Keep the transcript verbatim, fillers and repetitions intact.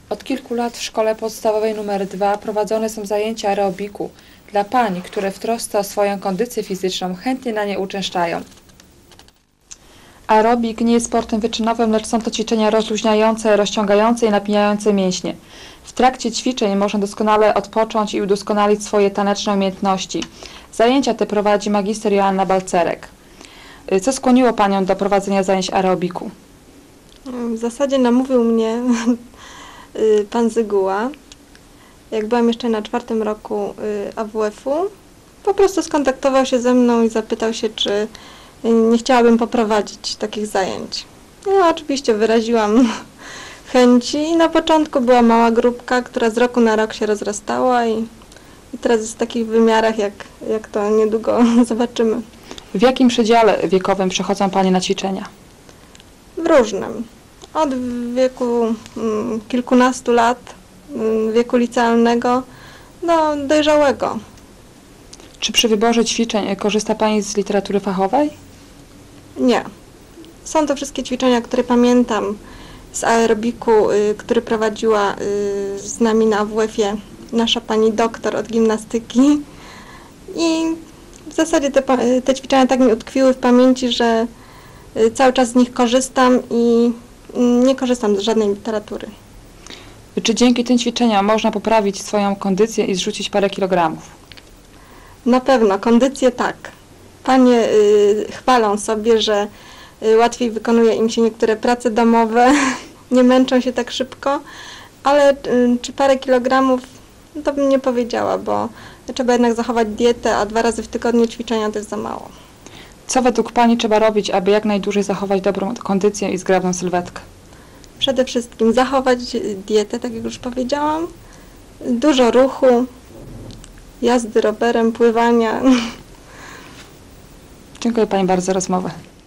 Od kilku lat w szkole podstawowej numer dwa prowadzone są zajęcia aerobiku dla pań, które w trosce o swoją kondycję fizyczną chętnie na nie uczęszczają. Aerobik nie jest sportem wyczynowym, lecz są to ćwiczenia rozluźniające, rozciągające i napinające mięśnie. W trakcie ćwiczeń można doskonale odpocząć i udoskonalić swoje taneczne umiejętności. Zajęcia te prowadzi magister Joanna Balcerek. Co skłoniło panią do prowadzenia zajęć aerobiku? W zasadzie namówił mnie pan Zyguła. Jak byłam jeszcze na czwartym roku A W F-u, po prostu skontaktował się ze mną i zapytał się, czy nie chciałabym poprowadzić takich zajęć. Ja oczywiście wyraziłam chęci i na początku była mała grupka, która z roku na rok się rozrastała i, i teraz jest w takich wymiarach, jak, jak to niedługo zobaczymy. W jakim przedziale wiekowym przychodzą panie na ćwiczenia? W różnym. Od wieku mm, kilkunastu lat, mm, wieku licealnego do dojrzałego. Czy przy wyborze ćwiczeń korzysta pani z literatury fachowej? Nie. Są to wszystkie ćwiczenia, które pamiętam z aerobiku, y, który prowadziła y, z nami na A W F-ie nasza pani doktor od gimnastyki. I w zasadzie te, te ćwiczenia tak mi utkwiły w pamięci, że y, cały czas z nich korzystam i y, nie korzystam z żadnej literatury. Czy dzięki tym ćwiczeniom można poprawić swoją kondycję i zrzucić parę kilogramów? Na pewno, kondycję tak. Panie y, chwalą sobie, że y, łatwiej wykonuje im się niektóre prace domowe, nie męczą się tak szybko, ale y, czy parę kilogramów, no to bym nie powiedziała, bo trzeba jednak zachować dietę, a dwa razy w tygodniu ćwiczenia to jest za mało. Co według pani trzeba robić, aby jak najdłużej zachować dobrą kondycję i zgrabną sylwetkę? Przede wszystkim zachować dietę, tak jak już powiedziałam, dużo ruchu, jazdy rowerem, pływania. Dziękuję pani bardzo za rozmowę.